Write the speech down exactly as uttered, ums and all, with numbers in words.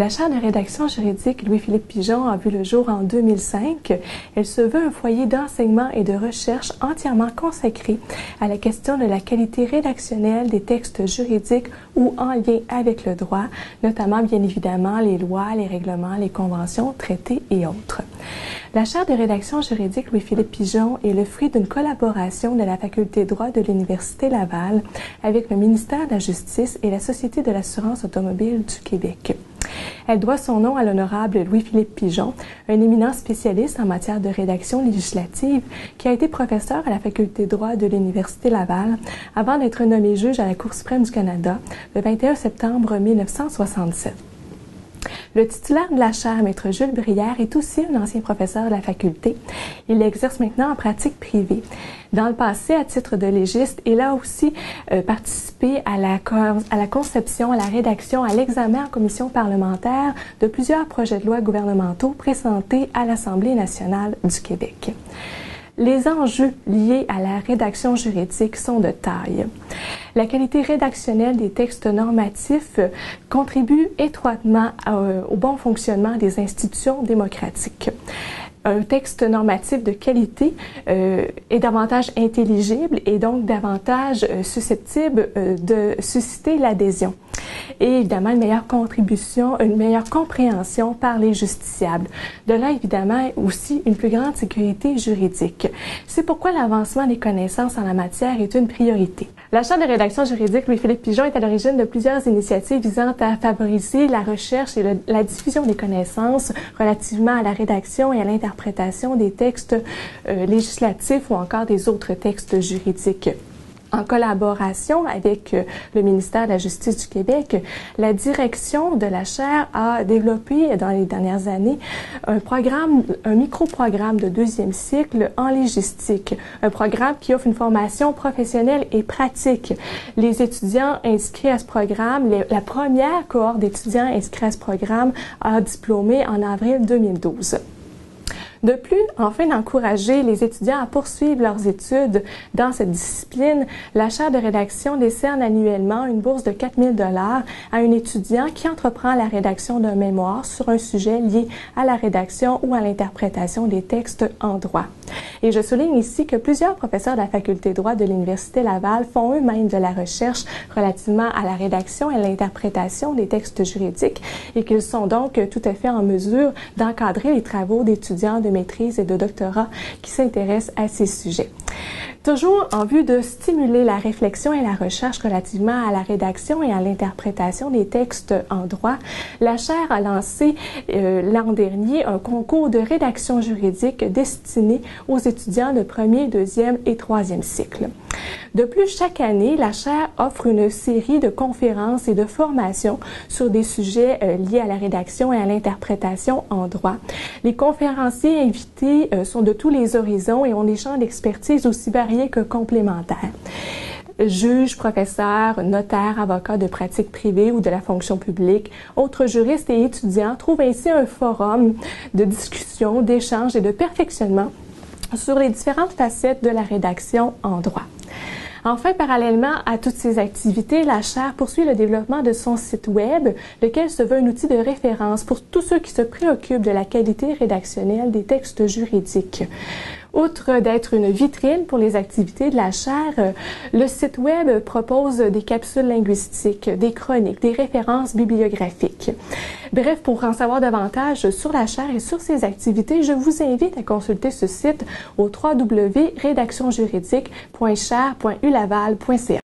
La chaire de rédaction juridique Louis-Philippe Pigeon a vu le jour en deux mille cinq. Elle se veut un foyer d'enseignement et de recherche entièrement consacré à la question de la qualité rédactionnelle des textes juridiques ou en lien avec le droit, notamment bien évidemment les lois, les règlements, les conventions, traités et autres. La chaire de rédaction juridique Louis-Philippe Pigeon est le fruit d'une collaboration de la Faculté de droit de l'Université Laval avec le ministère de la Justice et la Société de l'assurance automobile du Québec. Elle doit son nom à l'honorable Louis-Philippe Pigeon, un éminent spécialiste en matière de rédaction législative qui a été professeur à la Faculté de droit de l'Université Laval avant d'être nommé juge à la Cour suprême du Canada le vingt et un septembre mille neuf cent soixante-sept. Le titulaire de la chaire, Maître Jules Brière, est aussi un ancien professeur de la faculté. Il exerce maintenant en pratique privée. Dans le passé, à titre de légiste, il a aussi euh, participé à la, à la conception, à la rédaction, à l'examen en commission parlementaire de plusieurs projets de loi gouvernementaux présentés à l'Assemblée nationale du Québec. Les enjeux liés à la rédaction juridique sont de taille. La qualité rédactionnelle des textes normatifs contribue étroitement au bon fonctionnement des institutions démocratiques. Un texte normatif de qualité euh, est davantage intelligible et donc davantage euh, susceptible euh, de susciter l'adhésion. Et évidemment, une meilleure contribution, une meilleure compréhension par les justiciables. De là, évidemment, aussi une plus grande sécurité juridique. C'est pourquoi l'avancement des connaissances en la matière est une priorité. La chaire de rédaction juridique Louis-Philippe Pigeon est à l'origine de plusieurs initiatives visant à favoriser la recherche et le, la diffusion des connaissances relativement à la rédaction et à l'interprétation des textes euh, législatifs ou encore des autres textes juridiques. En collaboration avec le ministère de la Justice du Québec, la direction de la chaire a développé dans les dernières années un programme, un micro-programme de deuxième cycle en légistique, un programme qui offre une formation professionnelle et pratique. Les étudiants inscrits à ce programme, les, la première cohorte d'étudiants inscrits à ce programme a diplômé en avril deux mille douze. De plus, afin d'encourager les étudiants à poursuivre leurs études dans cette discipline, la chaire de rédaction décerne annuellement une bourse de quatre mille dollars à un étudiant qui entreprend la rédaction d'un mémoire sur un sujet lié à la rédaction ou à l'interprétation des textes en droit. Et je souligne ici que plusieurs professeurs de la Faculté de droit de l'Université Laval font eux-mêmes de la recherche relativement à la rédaction et à l'interprétation des textes juridiques et qu'ils sont donc tout à fait en mesure d'encadrer les travaux d'étudiants de maîtrise et de doctorat qui s'intéressent à ces sujets. Toujours en vue de stimuler la réflexion et la recherche relativement à la rédaction et à l'interprétation des textes en droit, la chaire a lancé euh, l'an dernier un concours de rédaction juridique destiné aux étudiants de premier, deuxième et troisième cycle. De plus, chaque année, la chaire offre une série de conférences et de formations sur des sujets euh, liés à la rédaction et à l'interprétation en droit. Les conférenciers invités euh, sont de tous les horizons et ont des champs d'expertise aussi variés que complémentaires. Juges, professeurs, notaires, avocats de pratique privée ou de la fonction publique, autres juristes et étudiants trouvent ainsi un forum de discussion, d'échange et de perfectionnement sur les différentes facettes de la rédaction en droit. Enfin, parallèlement à toutes ces activités, la chaire poursuit le développement de son site web, lequel se veut un outil de référence pour tous ceux qui se préoccupent de la qualité rédactionnelle des textes juridiques. Outre d'être une vitrine pour les activités de la chaire, le site web propose des capsules linguistiques, des chroniques, des références bibliographiques. Bref, pour en savoir davantage sur la chaire et sur ses activités, je vous invite à consulter ce site au w w w point rédaction juridique point chaire point u laval point c a.